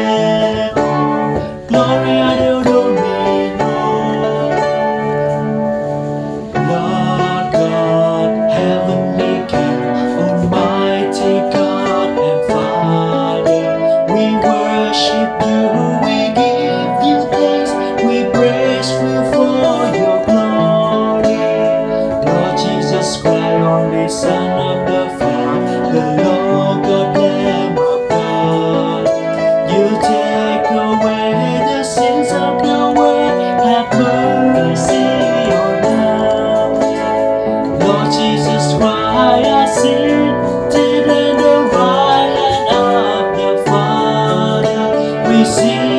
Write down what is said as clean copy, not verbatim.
Gloria Deo Domino. Lord God, Heavenly King, Almighty God and Father, we worship you, we give you thanks, we praise you for your glory. Lord Jesus Christ, only Son of the Father, the Lord God, Lamb of God, you take away the sins of the world, have mercy on us. Lord Jesus Christ, I seated in the right hand of the Father, we sing